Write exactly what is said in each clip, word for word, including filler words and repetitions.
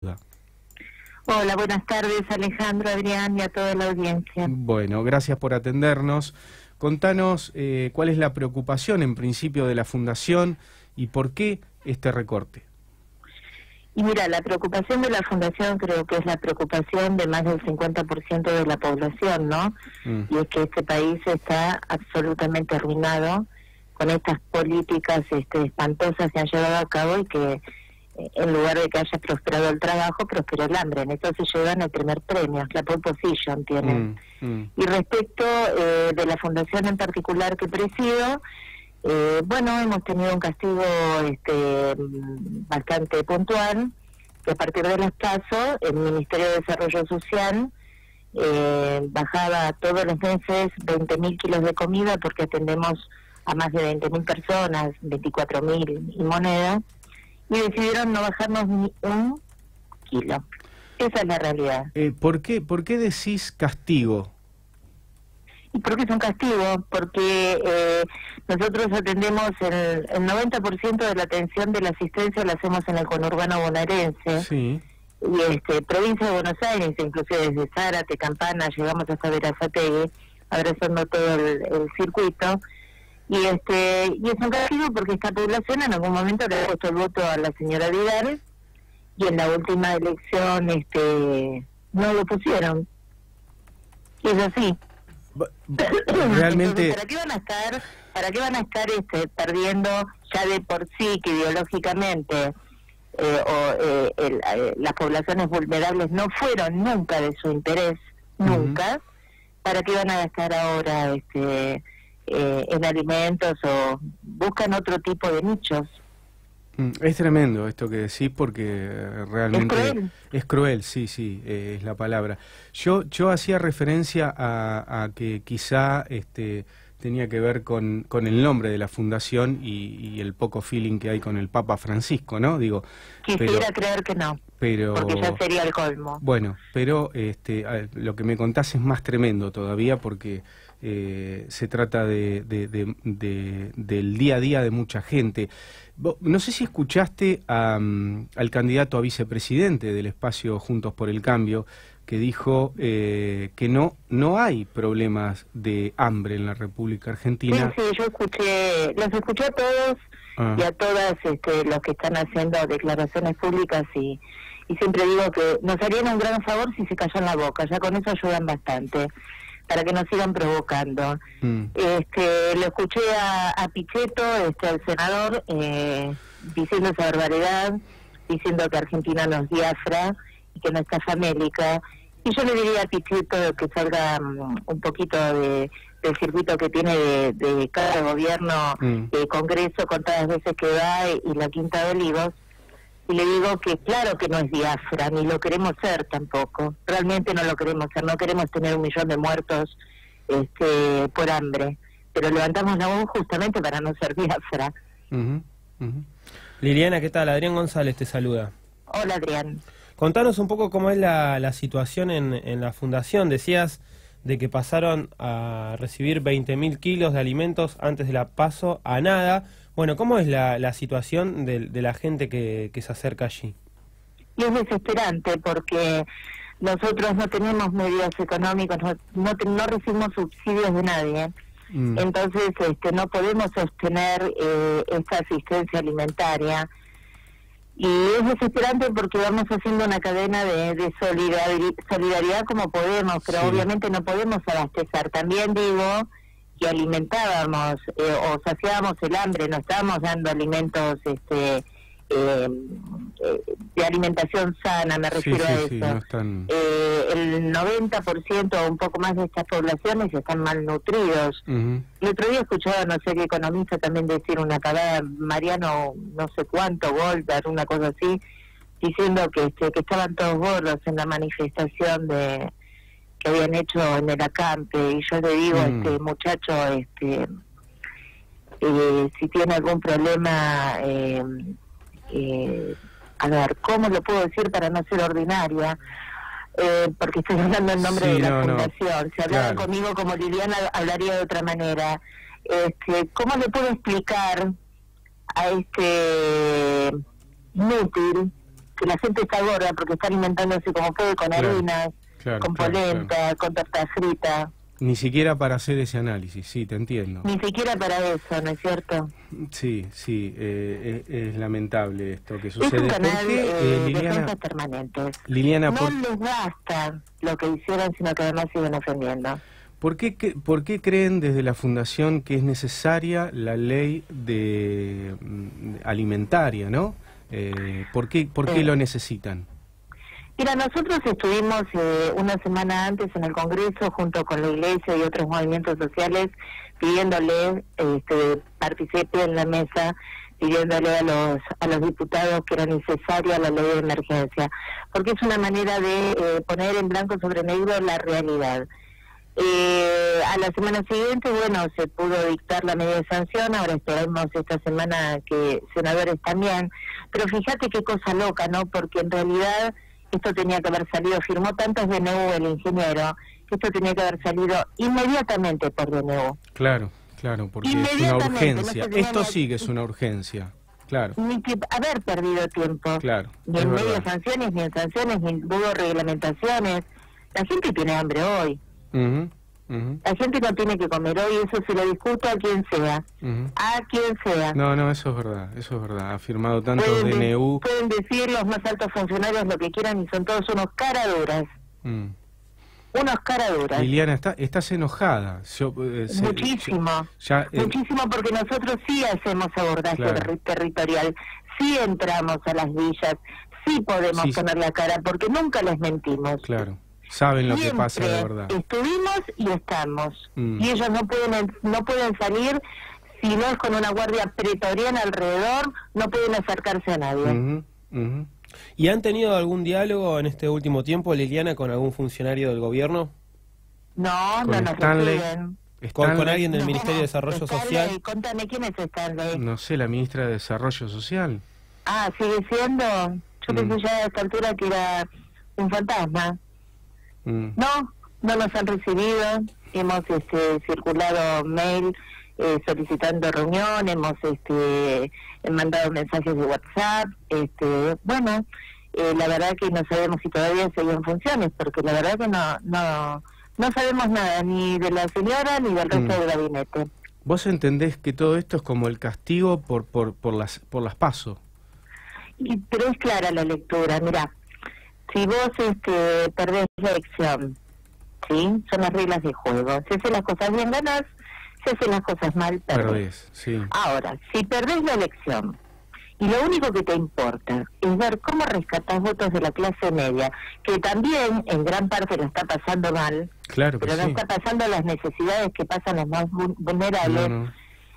Hola, buenas tardes Alejandro, Adrián y a toda la audiencia. Bueno, gracias por atendernos. Contanos eh, cuál es la preocupación en principio de la Fundación y por qué este recorte. Y mira, la preocupación de la Fundación creo que es la preocupación de más del cincuenta por ciento de la población, ¿no? Mm. Y es que este país está absolutamente arruinado con estas políticas este, espantosas que han llevado a cabo y que en lugar de que haya prosperado el trabajo, prosperó el hambre. En eso se llevan el primer premio, la pole position tienen. Mm, mm. Y respecto eh, de la fundación en particular que presido, eh, bueno, hemos tenido un castigo este, bastante puntual, que a partir de las PASO, el Ministerio de Desarrollo Social eh, bajaba todos los meses veinte mil kilos de comida porque atendemos a más de veinte mil personas, veinticuatro mil y moneda, y decidieron no bajarnos ni un kilo. Esa es la realidad. Eh, ¿por qué, ¿Por qué decís castigo? ¿Y por qué es un castigo? Porque eh, nosotros atendemos el, el noventa por ciento de la atención de la asistencia la hacemos en el conurbano bonaerense. Sí. Y este, provincia de Buenos Aires, inclusive desde Zárate, Campana, llegamos hasta Verazategui, abrazando todo el, el circuito. Y este y es un castigo porque esta población en algún momento le ha puesto el voto a la señora Vidal y en la última elección este no lo pusieron. Y es así. Realmente. Entonces, ¿para qué van a estar, para qué van a estar este, perdiendo ya de por sí que ideológicamente eh, o eh, el, eh, las poblaciones vulnerables no fueron nunca de su interés, nunca? Uh-huh. ¿Para qué van a gastar ahora este Eh, en alimentos o buscan otro tipo de nichos? Es tremendo esto que decís porque realmente es cruel, es cruel sí, sí, eh, es la palabra. Yo yo hacía referencia a, a que quizá este tenía que ver con, con el nombre de la fundación y, y el poco feeling que hay con el Papa Francisco, ¿no? Digo, quisiera pero, creer que no, pero, porque ya sería el colmo. Bueno, pero este lo que me contás es más tremendo todavía porque eh, se trata de, de, de, de, del día a día de mucha gente. No sé si escuchaste a, um, al candidato a vicepresidente del espacio Juntos por el Cambio, que dijo eh, que no no hay problemas de hambre en la República Argentina. Sí, sí, yo escuché, los escuché a todos ah. y a todas este, los que están haciendo declaraciones públicas y, y siempre digo que nos harían un gran favor si se callan la boca, ya con eso ayudan bastante, para que nos sigan provocando. Mm. Este, lo escuché a, a Pichetto, este, al senador, eh, diciendo esa barbaridad, diciendo que Argentina no es diáfra y que no está famélica. Y yo le diría a Pichetto que salga um, un poquito de, del circuito que tiene de, de cada gobierno, mm. de Congreso, contadas veces que va, y, y la Quinta de Olivos, y le digo que claro que no es diáfra, ni lo queremos ser tampoco, realmente no lo queremos ser, no queremos tener un millón de muertos este, por hambre, pero levantamos la voz justamente para no ser diáfra. Uh-huh, uh-huh. Liliana, ¿qué tal? Adrián González te saluda. Hola, Adrián. Contanos un poco cómo es la, la situación en, en la fundación. Decías de que pasaron a recibir veinte mil kilos de alimentos antes de la PASO a nada. Bueno, ¿cómo es la, la situación de, de la gente que, que se acerca allí? Y es desesperante porque nosotros no tenemos medios económicos, no, no, no recibimos subsidios de nadie. Mm. Entonces este, no podemos sostener eh, esta asistencia alimentaria. Y es desesperante porque vamos haciendo una cadena de, de solidaridad, solidaridad como podemos, pero sí. Obviamente no podemos abastecer. También digo que alimentábamos eh, o saciábamos el hambre, no estábamos dando alimentos este eh, eh, de alimentación sana, me refiero sí, sí, a eso. Sí, no están... eh, el noventa por ciento o un poco más de estas poblaciones están malnutridos. Uh-huh. El otro día escuchaba, no sé qué economista también decir una cagada, Mariano, no sé cuánto, Goldberg, una cosa así, diciendo que, este, que estaban todos gordos en la manifestación de que habían hecho en el acampe, y yo le digo, mm. este muchacho, este eh, si tiene algún problema, eh, eh, a ver, ¿cómo lo puedo decir para no ser ordinaria? Eh, porque estoy hablando en nombre sí, de la no, fundación. No. Si hablaran claro. conmigo como Liliana, hablaría de otra manera. Este, ¿cómo le puedo explicar a este inútil que la gente está gorda porque está alimentándose como puede, con claro, harinas, claro, con claro, polenta, claro. con torta frita. Ni siquiera para hacer ese análisis, sí, te entiendo. Ni siquiera para eso, ¿no es cierto? Sí, sí, eh, es, es lamentable esto que sucede. Es un canal ¿Por qué, eh, eh, Liliana, de defensas permanentes. Liliana, no por... les basta lo que hicieron, sino que además siguen ofendiendo. ¿Por qué, que, ¿Por qué creen desde la Fundación que es necesaria la ley de, de alimentaria, no? Eh, ¿Por qué, por qué eh. lo necesitan? Mira, nosotros estuvimos eh, una semana antes en el Congreso junto con la Iglesia y otros movimientos sociales pidiéndole, este, participé en la mesa, pidiéndole a los a los diputados que era necesaria la ley de emergencia, porque es una manera de eh, poner en blanco sobre negro la realidad. Eh, a la semana siguiente, bueno, se pudo dictar la medida de sanción, ahora esperamos esta semana que senadores también, pero fíjate qué cosa loca, ¿no? Porque en realidad esto tenía que haber salido, firmó tantos D N U el ingeniero, que esto tenía que haber salido inmediatamente por D N U. Claro, claro, porque es una urgencia. No esto sí que es una urgencia, claro. Ni que haber perdido tiempo. Claro. Ni en medio de sanciones, ni en sanciones, ni hubo reglamentaciones. La gente tiene hambre hoy. Uh-huh, uh-huh. La gente no tiene que comer hoy, eso se lo discuto a quien sea. Uh-huh. A quien sea. No, no, eso es verdad, eso es verdad. Ha firmado tantos D N U. Pueden decir los más altos funcionarios lo que quieran y son todos unos caraduras. Mm. Unos caraduras. Liliana, está, estás enojada. Yo, eh, se, muchísimo, ya, eh, muchísimo porque nosotros sí hacemos abordaje claro. ter territorial, sí entramos a las villas, sí podemos sí, poner la cara porque nunca les mentimos. Claro. Saben lo Siempre que pasa de verdad. Estuvimos y estamos. Mm. Y ellos no pueden no pueden salir si no es con una guardia pretoriana alrededor, no pueden acercarse a nadie. Uh-huh, uh-huh. ¿Y han tenido algún diálogo en este último tiempo, Liliana, con algún funcionario del gobierno? No, no nos reciben. ¿Con, ¿Con alguien del no, Ministerio de Desarrollo Stanley, Social? Contame, ¿quién es Stanley? No sé, la ministra de Desarrollo Social. Ah, ¿sigue siendo? Yo mm. pensé ya a esta altura que era un fantasma. Mm. No, no nos han recibido, hemos este, circulado mail eh, solicitando reunión, hemos este, mandado mensajes de WhatsApp, este, bueno, eh, la verdad que no sabemos si todavía siguen funciones, porque la verdad que no no no sabemos nada, ni de la señora ni del resto mm. del gabinete. ¿Vos entendés que todo esto es como el castigo por por por las por las PASO? Y, pero es clara la lectura, mirá. Si vos este, perdés la elección, ¿sí? Son las reglas de juego. Si haces las cosas bien, ganás. Si haces las cosas mal, perdés. Perdés, sí. Ahora, si perdés la elección y lo único que te importa es ver cómo rescatás votos de la clase media, que también en gran parte lo está pasando mal, claro que pero sí. no está pasando las necesidades que pasan los más vulnerables, no, no.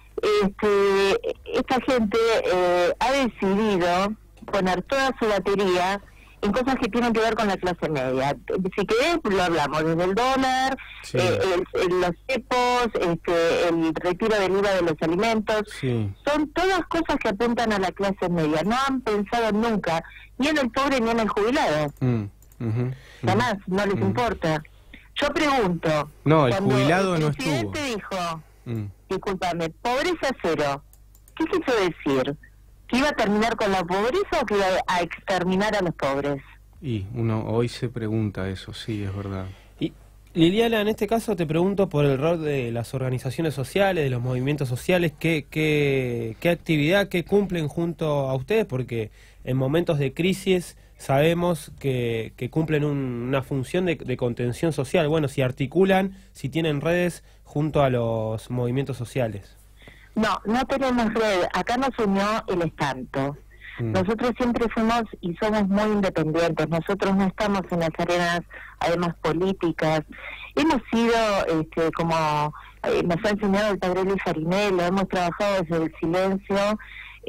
Este, esta gente eh, ha decidido poner toda su batería en cosas que tienen que ver con la clase media. Si querés, lo hablamos, desde el dólar, sí. eh, el, el, los cepos, este, el retiro del I V A de los alimentos, sí. son todas cosas que apuntan a la clase media. No han pensado nunca ni en el pobre ni en el jubilado. Mm, uh-huh, Además, uh-huh, no les uh-huh. importa. Yo pregunto... No, el jubilado no estuvo. El presidente dijo, mm. discúlpame, pobreza cero, ¿qué quiso decir? ¿Que iba a terminar con la pobreza o que iba a exterminar a los pobres? Y uno hoy se pregunta eso, sí, es verdad. Y Liliana, en este caso te pregunto por el rol de las organizaciones sociales, de los movimientos sociales, ¿qué, qué, qué actividad, qué cumplen junto a ustedes? Porque en momentos de crisis sabemos que, que cumplen un, una función de, de contención social. Bueno, si articulan, si tienen redes junto a los movimientos sociales. No, no tenemos red. Acá nos unió el Estanto. Mm. Nosotros siempre fuimos y somos muy independientes. Nosotros no estamos en las arenas, además, políticas. Hemos sido, este, como eh, nos ha enseñado el padre Luis Farinello, hemos trabajado desde el silencio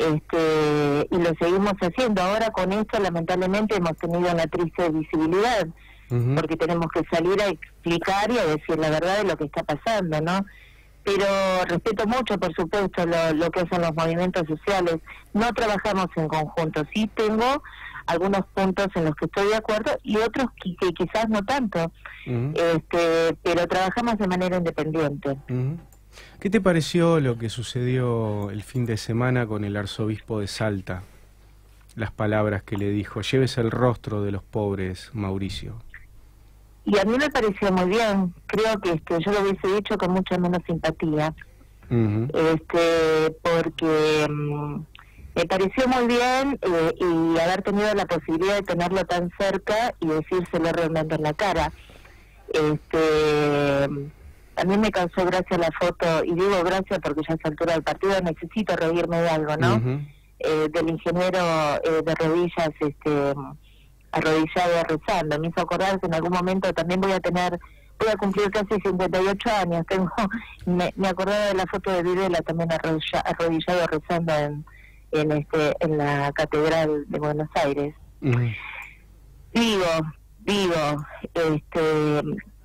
este, y lo seguimos haciendo. Ahora con esto, lamentablemente, hemos tenido una triste visibilidad, uh-huh. porque tenemos que salir a explicar y a decir la verdad de lo que está pasando, ¿no? Pero respeto mucho, por supuesto, lo, lo que hacen los movimientos sociales. No trabajamos en conjunto. Sí tengo algunos puntos en los que estoy de acuerdo y otros que, que quizás no tanto. Uh-huh. este, pero trabajamos de manera independiente. Uh-huh. ¿Qué te pareció lo que sucedió el fin de semana con el arzobispo de Salta? las palabras que le dijo? Llévese el rostro de los pobres, Mauricio. Y a mí me pareció muy bien. Creo que este, yo lo hubiese dicho con mucha menos simpatía. Uh-huh. este Porque um, me pareció muy bien eh, y haber tenido la posibilidad de tenerlo tan cerca y decírselo realmente en la cara. Este... A mí me causó gracia la foto, y digo gracia porque ya a esa altura del partido necesito reírme de algo, ¿no? Uh-huh. eh, del ingeniero eh, de rodillas, este, arrodillado rezando. Me hizo acordar que en algún momento también voy a tener, voy a cumplir casi cincuenta y ocho años. Tengo, me, me acordaba de la foto de Videla también arrodilla, arrodillado rezando en, en, este, en la Catedral de Buenos Aires. Uh-huh. Digo, digo, este...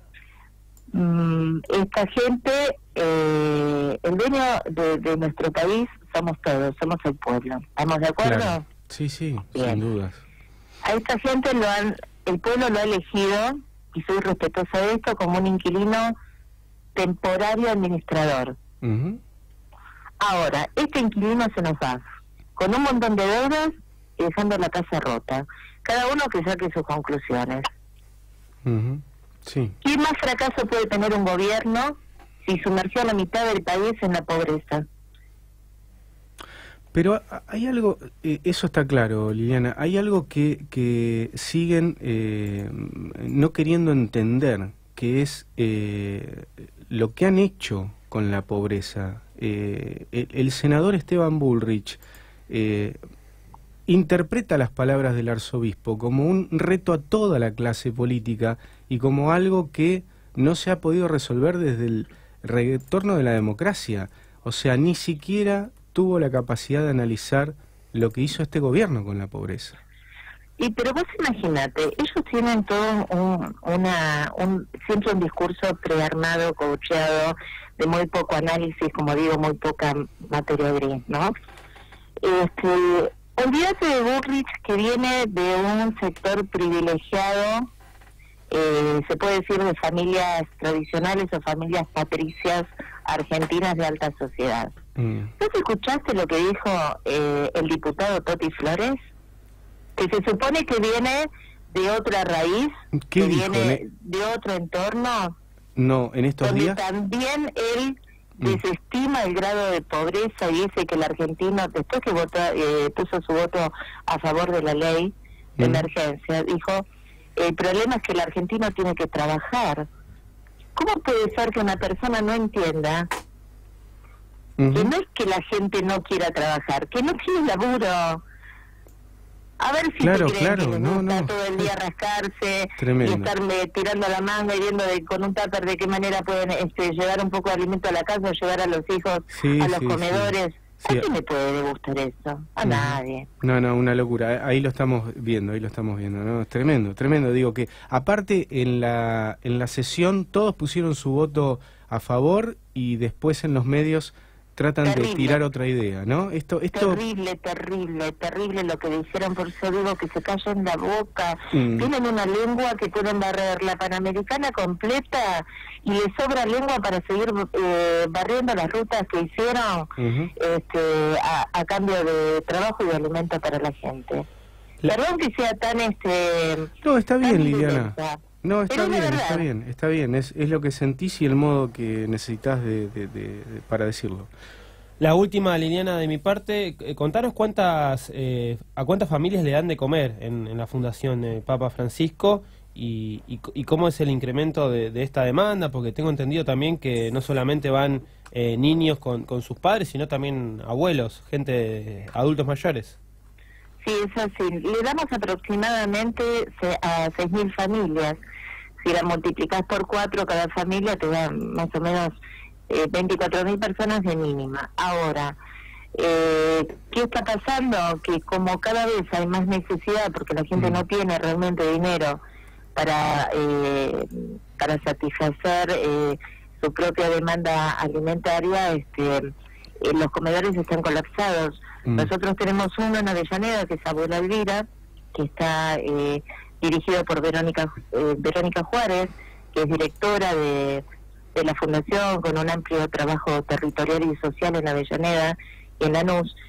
esta gente, eh, el dueño de, de nuestro país somos todos, somos el pueblo. ¿Estamos de acuerdo? Claro. Sí, sí, bien. Sin dudas. A esta gente lo han, el pueblo lo ha elegido, y soy respetuosa de esto, como un inquilino temporario administrador. Uh-huh. Ahora, este inquilino se nos va, con un montón de deudas y dejando la casa rota. Cada uno que saque sus conclusiones. Uh-huh. Sí. ¿Qué más fracaso puede tener un gobierno si sumergió a la mitad del país en la pobreza? Pero hay algo, eh, eso está claro, Liliana, hay algo que, que siguen eh, no queriendo entender, que es eh, lo que han hecho con la pobreza. Eh, el, el senador Esteban Bullrich eh, interpreta las palabras del arzobispo como un reto a toda la clase política y como algo que no se ha podido resolver desde el retorno de la democracia. O sea, ni siquiera tuvo la capacidad de analizar lo que hizo este gobierno con la pobreza. Y pero vos imagínate, ellos tienen todo un, una, un, siempre un discurso prearmado, coacheado, de muy poco análisis, como digo, muy poca materia gris, ¿no? Este... Olvídate de Bullrich, que viene de un sector privilegiado, eh, se puede decir de familias tradicionales o familias patricias argentinas de alta sociedad. Mm. ¿No escuchaste lo que dijo eh, el diputado Toti Flores? Que se supone que viene de otra raíz, que dijo, viene ne? de otro entorno. No, en estos donde días. También él desestima el grado de pobreza y dice que el argentino, después que votó, eh, puso su voto a favor de la ley de mm. emergencia, dijo, el problema es que el argentino tiene que trabajar. ¿Cómo puede ser que una persona no entienda uh-huh. que no es que la gente no quiera trabajar, que no tiene laburo? A ver si claro, te creen claro, que les no, gusta no. todo el día rascarse Tremendo. Y estarle tirando la manga y viendo de, con un tupper de qué manera pueden este, llevar un poco de alimento a la casa, llevar a los hijos sí, a los sí, comedores. Sí. ¿A quién le puede gustar eso? A no. nadie. No, no, una locura. Ahí lo estamos viendo, ahí lo estamos viendo, ¿no? Es tremendo, tremendo. Digo que aparte en la en la sesión todos pusieron su voto a favor y después en los medios tratan terrible. de tirar otra idea, ¿no? Esto, esto... Terrible, terrible, terrible lo que dijeron, por eso digo que se callen la boca. Mm. Tienen una lengua que pueden barrer la Panamericana completa y les sobra lengua para seguir eh, barriendo las rutas que hicieron uh-huh. este, a, a cambio de trabajo y de alimento para la gente. La... Perdón que sea tan... este No, está bien, Liliana. Violenta. No, está bien, está bien, está bien, es, es lo que sentís y el modo que necesitas de, de, de, de, para decirlo. La última, Liliana, de mi parte, eh, contaros cuántas eh, a cuántas familias le dan de comer en, en la Fundación eh, Papa Francisco y, y, y cómo es el incremento de, de esta demanda, porque tengo entendido también que no solamente van eh, niños con, con sus padres, sino también abuelos, gente, de, adultos mayores. Sí, es así. Le damos aproximadamente a seis mil familias. Si la multiplicás por cuatro, cada familia te da más o menos eh, veinticuatro mil personas de mínima. Ahora, eh, ¿qué está pasando? Que como cada vez hay más necesidad, porque la gente mm. no tiene realmente dinero para eh, para satisfacer eh, su propia demanda alimentaria, este, eh, los comedores están colapsados. Mm. Nosotros tenemos uno en Avellaneda, que es Abuela Elvira, que está... Eh, dirigido por Verónica eh, Verónica Juárez, que es directora de, de la Fundación, con un amplio trabajo territorial y social en Avellaneda y en Lanús.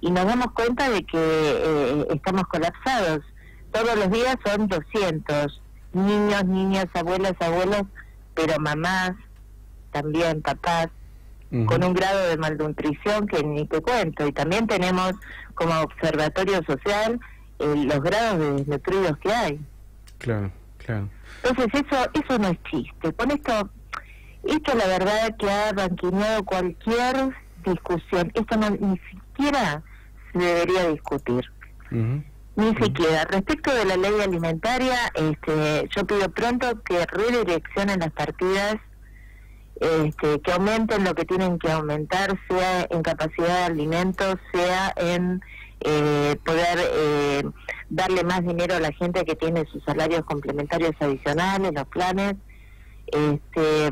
y nos damos cuenta de que eh, estamos colapsados. Todos los días son doscientos niños, niñas, abuelas, abuelos, pero mamás, también papás, uh-huh. con un grado de malnutrición que ni te cuento. Y también tenemos como observatorio social eh, los grados de desnutridos que hay. Claro, claro. Entonces eso eso no es chiste. Con esto, esto la verdad que ha banquineado cualquier discusión. Esto no, ni siquiera se debería discutir. Uh-huh. Ni uh-huh. siquiera. Respecto de la ley alimentaria, este, yo pido pronto que redireccionen las partidas, este, que aumenten lo que tienen que aumentar, sea en capacidad de alimentos, sea en eh, poder eh, darle más dinero a la gente que tiene sus salarios complementarios adicionales, los planes. Este,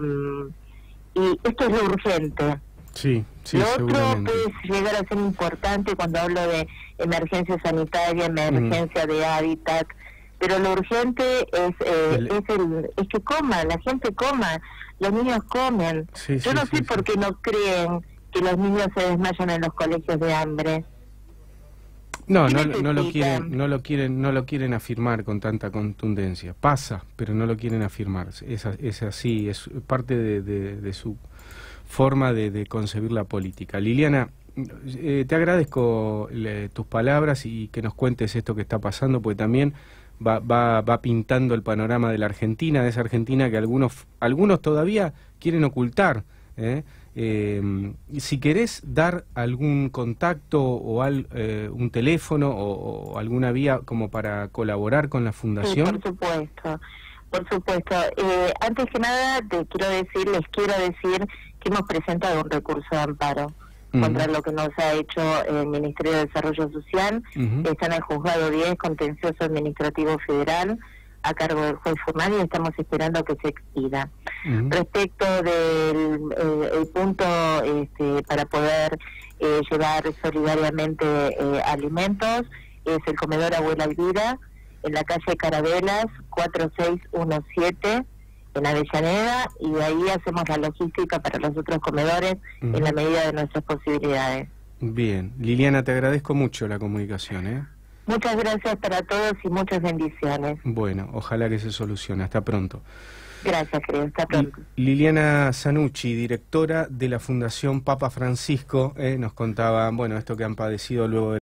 y esto es lo urgente. Sí, sí, lo otro puede llegar a ser importante cuando hablo de emergencia sanitaria, emergencia mm. de hábitat, pero lo urgente es eh, el... es el es que coma, la gente coma, los niños comen. Sí, Yo sí, no sé sí, por qué sí. no creen que los niños se desmayan en los colegios de hambre. No, no, no lo quieren, no lo quieren, no lo quieren afirmar con tanta contundencia. Pasa, pero no lo quieren afirmar. Es, es así, es parte de, de, de su forma de, de concebir la política. Liliana, eh, te agradezco le, tus palabras y que nos cuentes esto que está pasando, porque también va, va, va pintando el panorama de la Argentina, de esa Argentina que algunos, algunos todavía quieren ocultar. ¿eh? Eh, si querés dar algún contacto o al, eh, un teléfono o, o alguna vía como para colaborar con la fundación. Sí, por supuesto, por supuesto. Eh, antes que nada te quiero decir, les quiero decir que hemos presentado un recurso de amparo uh-huh. contra lo que nos ha hecho el Ministerio de Desarrollo Social. Uh-huh. Está en el Juzgado diez, Contencioso Administrativo Federal, a cargo del juez Furnari, y estamos esperando que se expida. Uh-huh. Respecto del eh, el punto este, para poder eh, llevar solidariamente eh, alimentos, es el comedor Abuela Elvira, en la calle Carabelas, cuatro seis uno siete, en Avellaneda, y de ahí hacemos la logística para los otros comedores uh-huh. en la medida de nuestras posibilidades. Bien. Liliana, te agradezco mucho la comunicación, ¿eh? Muchas gracias para todos y muchas bendiciones. Bueno, ojalá que se solucione. Hasta pronto. Gracias, querido. Hasta pronto. Liliana Zanucci, directora de la Fundación Papa Francisco, eh, nos contaba, bueno, esto que han padecido luego de